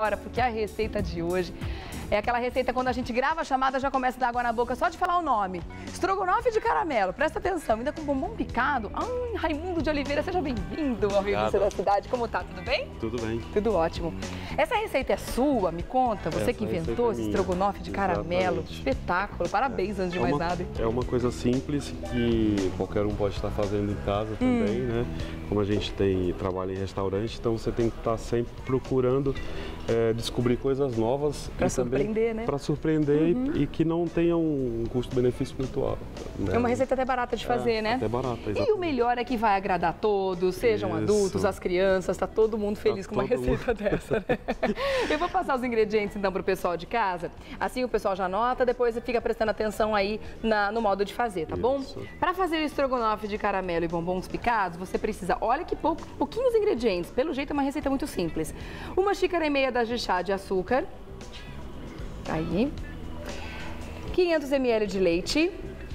Porque a receita de hoje é aquela receita quando a gente grava a chamada já começa a dar água na boca só de falar o nome. Estrogonofe de caramelo, presta atenção, ainda com bombom picado. Ai, Raimundo de Oliveira, seja bem-vindo ao Revista da Cidade. Como tá? Tudo bem? Tudo bem. Tudo ótimo. Essa receita é sua? Me conta, você que inventou esse estrogonofe de caramelo. Exatamente. Espetáculo, parabéns antes de mais nada. É uma coisa simples que qualquer um pode estar fazendo em casa também, né? Como a gente trabalha em restaurante, então você tem que estar sempre procurando descobrir coisas novas. Para surpreender, né? Para surpreender e que não tenha um custo-benefício muito alto. Né? É uma receita até barata de fazer, né? Até barata, exatamente. E o melhor é que vai agradar todos, sejam adultos, as crianças, tá todo mundo feliz com uma receita dessa, né? Eu vou passar os ingredientes então para o pessoal de casa, assim o pessoal já anota, depois fica prestando atenção aí no modo de fazer, tá bom? Para fazer o estrogonofe de caramelo e bombons picados, você precisa, olha que pouquinhos ingredientes, pelo jeito é uma receita muito simples. 1,5 xícaras de chá de açúcar, aí, 500 ml de leite,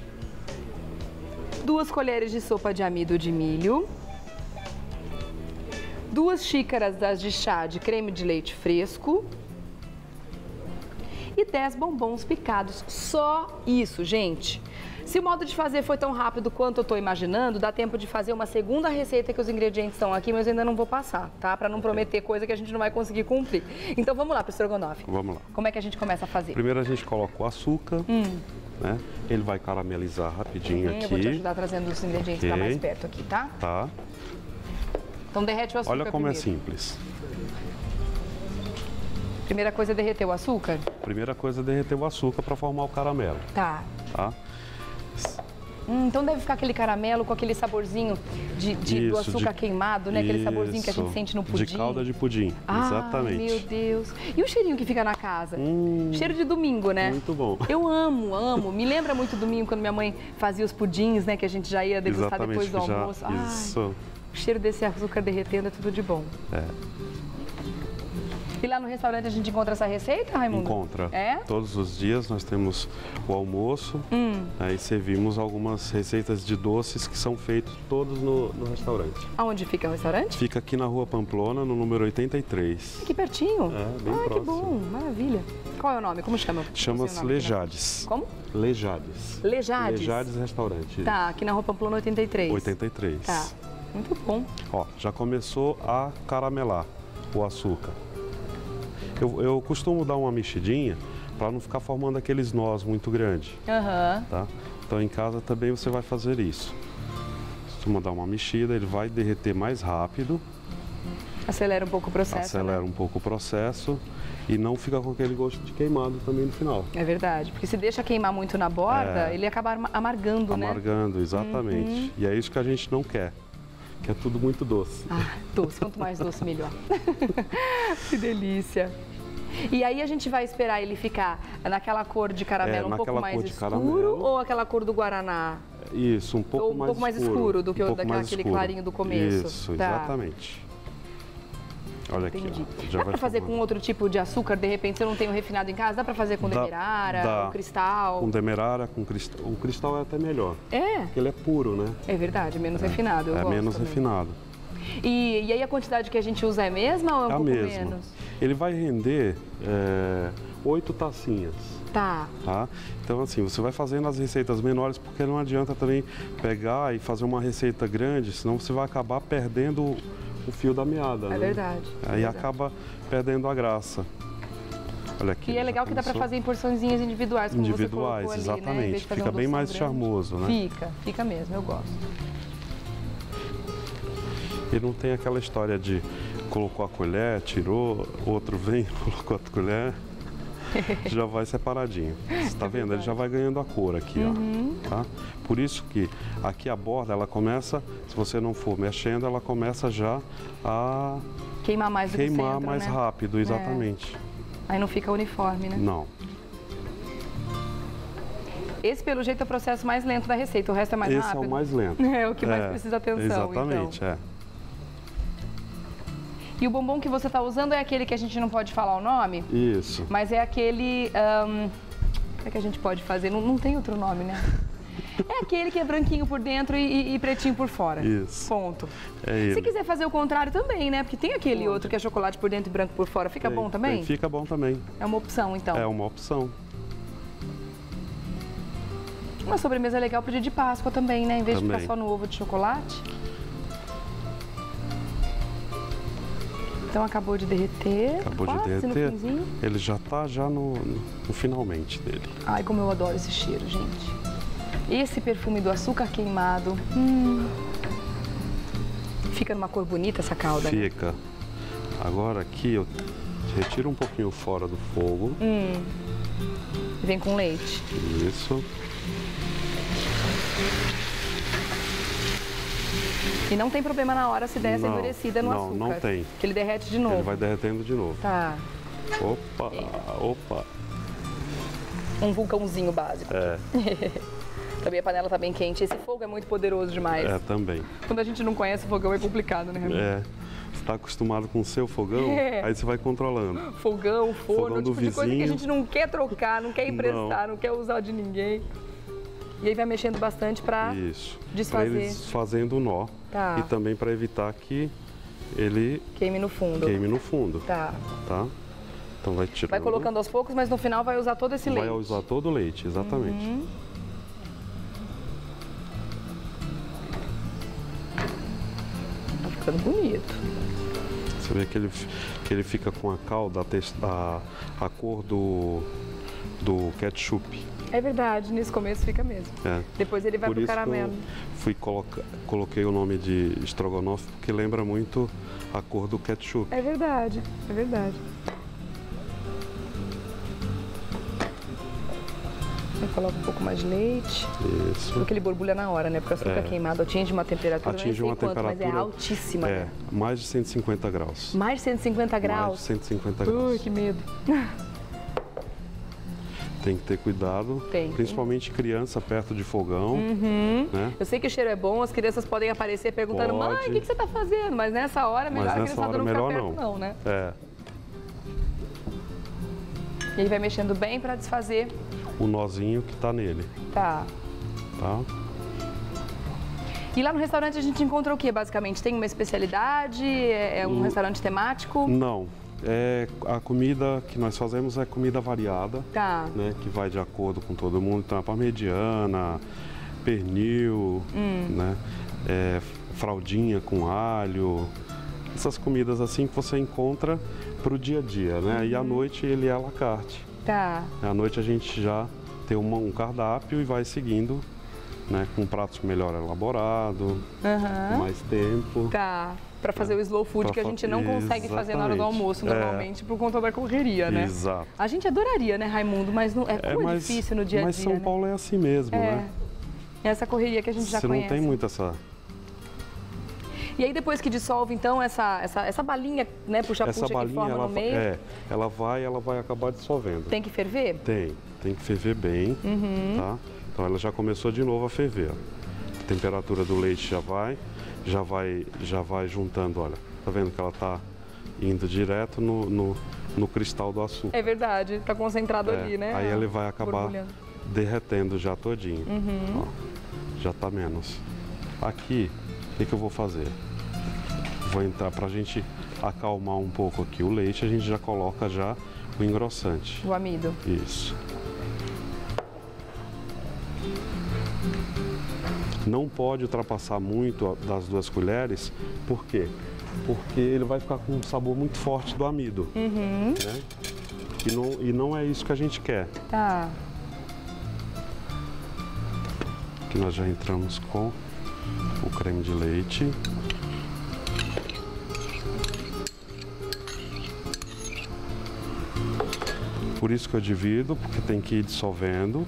2 colheres de sopa de amido de milho, 2 xícaras de chá de creme de leite fresco e 10 bombons picados. Só isso, gente. Se o modo de fazer foi tão rápido quanto eu estou imaginando, dá tempo de fazer uma segunda receita que os ingredientes estão aqui, mas eu ainda não vou passar, tá? Para não prometer coisa que a gente não vai conseguir cumprir. Então vamos lá para o estrogonofe. Vamos lá. Como é que a gente começa a fazer? Primeiro a gente coloca o açúcar, né? Ele vai caramelizar rapidinho aqui. Eu vou te ajudar trazendo os ingredientes para mais perto aqui, tá? Tá. Então derrete o açúcar primeiro. Olha como primeiro. é simples. Primeira coisa é derreter o açúcar? Primeira coisa é derreter o açúcar para formar o caramelo. Tá. Tá? Então deve ficar aquele caramelo com aquele saborzinho do açúcar queimado, né? Aquele saborzinho que a gente sente no pudim. De calda de pudim, exatamente. Meu Deus. E o cheirinho que fica na casa? Cheiro de domingo, né? Muito bom. Eu amo, amo. Me lembra muito domingo quando minha mãe fazia os pudins, né? Que a gente já ia degustar depois do almoço. Isso. O cheiro desse açúcar derretendo é tudo de bom. É. E lá no restaurante a gente encontra essa receita, Raimundo? Encontra. É? Todos os dias nós temos o almoço, aí servimos algumas receitas de doces que são feitos todos no restaurante. Aonde fica o restaurante? Fica aqui na Rua Pamplona, no número 83. Aqui pertinho? É, bem próximo. Que bom, maravilha. Qual é o nome? Como chama? Chama-se Lejades. Como? Lejades. Lejades? Lejades Restaurante. Tá, aqui na Rua Pamplona 83. 83. Tá, muito bom. Ó, já começou a caramelar o açúcar. Eu costumo dar uma mexidinha para não ficar formando aqueles nós muito grandes. Tá? Então em casa também você vai fazer isso. Costuma dar uma mexida, ele vai derreter mais rápido. Acelera um pouco o processo. Acelera um pouco o processo e não fica com aquele gosto de queimado também no final. É verdade, porque se deixa queimar muito na borda, ele acaba amargando, né? Amargando, exatamente. E é isso que a gente não quer. Que é tudo muito doce. Ah, doce. Quanto mais doce, melhor. Que delícia. E aí a gente vai esperar ele ficar naquela cor de caramelo um pouco mais escuro ou aquela cor do guaraná? Isso, um pouco mais escuro do que aquele clarinho do começo. Isso, exatamente. Olha aqui, ó, dá para fazer com outro tipo de açúcar, de repente, se eu não tenho refinado em casa, dá para fazer com demerara, com cristal? Com demerara, com cristal. O cristal é até melhor. É? Porque ele é puro, né? É verdade, menos refinado, eu gosto menos também. refinado. E aí a quantidade que a gente usa é a mesma ou é um pouco menos? Ele vai render 8 tacinhas. Tá. Então assim, você vai fazendo as receitas menores, porque não adianta também pegar e fazer uma receita grande, senão você vai acabar perdendo o fio da meada. É verdade. Aí acaba perdendo a graça. Olha aqui. E é legal que dá para fazer em porçõezinhas individuais, como você colocou ali, exatamente. Né? Fica bem mais charmoso, né? Fica mesmo, eu gosto. E não tem aquela história de colocou a colher, tirou, outro vem, colocou a colher, já vai separadinho. Você está vendo? Ele já vai ganhando a cor aqui, ó. Tá? Por isso que aqui a borda, ela começa, se você não for mexendo, ela começa já a queimar mais do que o centro, mais rápido, exatamente. Aí não fica uniforme, né? Não. Esse, pelo jeito, é o processo mais lento da receita, o resto é mais rápido? Esse é o mais lento. É o que mais precisa atenção, exatamente, então. E o bombom que você está usando é aquele que a gente não pode falar o nome? Isso. Mas é aquele... como é que a gente pode fazer? Não tem outro nome, né? É aquele que é branquinho por dentro e pretinho por fora. Isso. Ponto. É ele. Se quiser fazer o contrário também, né? Porque tem aquele outro que é chocolate por dentro e branco por fora. Fica bom também? Fica bom também. É uma opção, então. É uma opção. Uma sobremesa legal pro dia de Páscoa também, né? Em vez de Também. ficar só no ovo de chocolate. Então acabou de derreter. Acabou quase de derreter. No finzinho. Ele já tá no finalmente dele. Ai, como eu adoro esse cheiro, gente. Esse perfume do açúcar queimado. Fica numa cor bonita essa calda, né? Fica. Agora aqui eu retiro um pouquinho fora do fogo. Vem com leite. Isso. E não tem problema na hora se der essa endurecida no açúcar. Não tem. Que ele derrete de novo. Ele vai derretendo de novo. Tá. Opa, opa. Um vulcãozinho básico. É. Também a panela tá bem quente. Esse fogo é muito poderoso demais. É, também. Quando a gente não conhece o fogão é complicado, né, Ramiro? É. Você está acostumado com o seu fogão, aí você vai controlando. Fogão, forno, Fogão do tipo de coisa que a vizinho. gente não quer trocar, não quer emprestar, não quer usar de ninguém. E aí vai mexendo bastante para desfazer. Para ele desfazendo o nó. Tá. E também para evitar que ele queime no fundo. Tá. Então vai tirando. Vai colocando aos poucos, mas no final vai usar todo esse leite. Vai usar todo o leite, exatamente. Tá ficando bonito. Você vê que ele fica com a calda, a cor do ketchup. É verdade, nesse começo fica mesmo. É. Depois ele vai pro caramelo. Coloquei o nome de estrogonofe porque lembra muito a cor do ketchup. É verdade, é verdade. Eu coloco um pouco mais de leite. Isso. Porque ele borbulha na hora, né? Porque o açúcar queimado atinge uma temperatura, atinge uma temperatura, mas é altíssima. É, mais de 150 graus. Mais de 150 graus? Mais de 150 graus. Ui, que medo. Tem que ter cuidado, principalmente criança perto de fogão. Né? Eu sei que o cheiro é bom, as crianças podem aparecer perguntando, mãe, o que você está fazendo? Mas nessa hora, melhor a criançada não ficar perto não, né? É. E ele vai mexendo bem para desfazer o nozinho que está nele. Tá. E lá no restaurante a gente encontra o que, basicamente? Tem uma especialidade? É um restaurante temático? Não. A comida que nós fazemos é comida variada, né, que vai de acordo com todo mundo. Então, a parmegiana, pernil, né, fraldinha com alho, essas comidas assim que você encontra para o dia a dia, né? E à noite ele é à la carte. Tá. À noite a gente já tem um cardápio e vai seguindo, né, com pratos melhor elaborados, com mais tempo. Tá. Para fazer o slow food que a gente não consegue fazer na hora do almoço normalmente por conta da correria, né? Exato. A gente adoraria, né, Raimundo? Mas não, como difícil no dia a dia. Mas São Paulo é assim mesmo, né? Essa correria que a gente já conhece. Você não tem muito essa... E aí depois que dissolve, então, essa balinha, né, puxa-puxa que forma no meio? Ela vai acabar dissolvendo. Tem que ferver? Tem que ferver bem, tá? Então ela já começou de novo a ferver. A temperatura do leite já vai juntando, olha. Tá vendo que ela tá indo direto no cristal do açúcar. É verdade, tá concentrado ali, né? Aí ele vai acabar derretendo já todinho. Ó, já tá menos. Aqui, o que eu vou fazer? Vou entrar pra gente acalmar um pouco aqui o leite, a gente já coloca já o engrossante. O amido. Isso. Não pode ultrapassar muito das 2 colheres, por quê? Porque ele vai ficar com um sabor muito forte do amido. Né? E não é isso que a gente quer. Tá. Aqui nós já entramos com o creme de leite. Por isso que eu divido, porque tem que ir dissolvendo.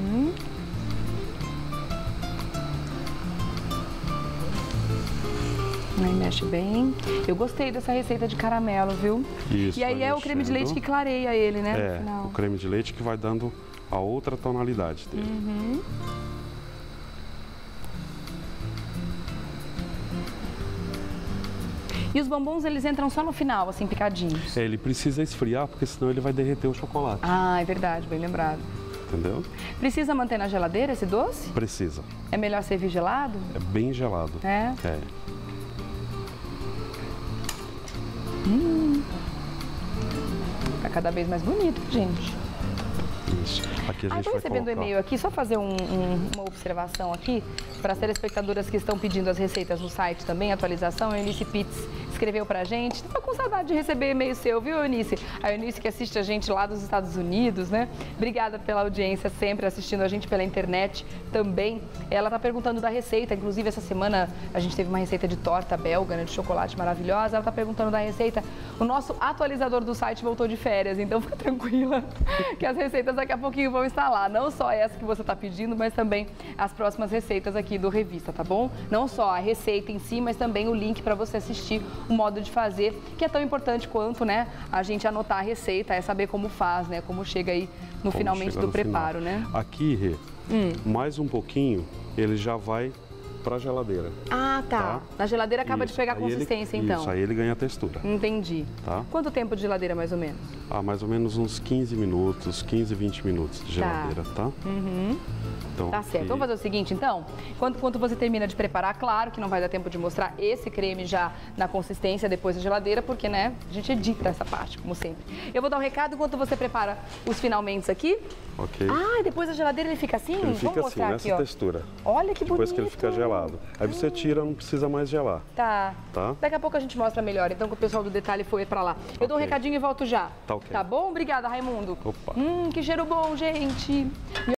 Aí mexe bem. Eu gostei dessa receita de caramelo, viu? Isso. E aí é o creme de leite que clareia ele, né? No final. O creme de leite que vai dando a outra tonalidade dele. E os bombons, eles entram só no final, assim, picadinhos? Ele precisa esfriar, porque senão ele vai derreter o chocolate. Ah, é verdade, bem lembrado. entendeu? Precisa manter na geladeira esse doce? Precisa. É melhor servir gelado? É bem gelado. É? É. Tá cada vez mais bonito, gente. Isso. Aqui a gente Estou vai recebendo colocar... e-mail aqui, só fazer uma observação aqui para as telespectadoras que estão pedindo as receitas no site também, atualização. A Eunice Pitts escreveu pra gente. Estava com saudade de receber e-mail seu, viu, Eunice? A Eunice que assiste a gente lá dos Estados Unidos, né? Obrigada pela audiência, sempre assistindo a gente pela internet também. Ela está perguntando da receita, inclusive essa semana a gente teve uma receita de torta belga, né, de chocolate maravilhosa. Ela está perguntando da receita. O nosso atualizador do site voltou de férias, então fica tranquila que as receitas daqui a pouquinho vão estar lá. Não só essa que você está pedindo, mas também as próximas receitas aqui do Revista, tá bom? Não só a receita em si, mas também o link para você assistir o modo de fazer, que é tão importante quanto, né, a gente anotar a receita, é saber como faz, né, como chega aí no finalmente do preparo, né? Aqui, Rê, mais um pouquinho, ele já vai para a geladeira. Ah, tá. Na geladeira acaba de pegar consistência, então. Isso, aí ele ganha textura. Entendi. Tá? Quanto tempo de geladeira, mais ou menos? Ah, mais ou menos uns 15 minutos, 15, 20 minutos de geladeira, tá? Então, tá certo. Vamos fazer o seguinte, então. Enquanto você termina de preparar, claro que não vai dar tempo de mostrar esse creme já na consistência depois da geladeira, porque, né, a gente edita essa parte, como sempre. Eu vou dar um recado enquanto você prepara os finalmente aqui. Ok. Ah, e depois da geladeira ele fica assim? Ele fica Vamos assim, mostrar nessa aqui, ó. textura. Olha que bonito. Depois que ele fica gelado. Aí você tira, não precisa mais gelar. Tá. Tá? Daqui a pouco a gente mostra melhor, então, que o pessoal do detalhe foi pra lá. Eu dou um recadinho e volto já. Tá ok. Tá bom? Obrigada, Raimundo. Opa. Que cheiro bom, gente.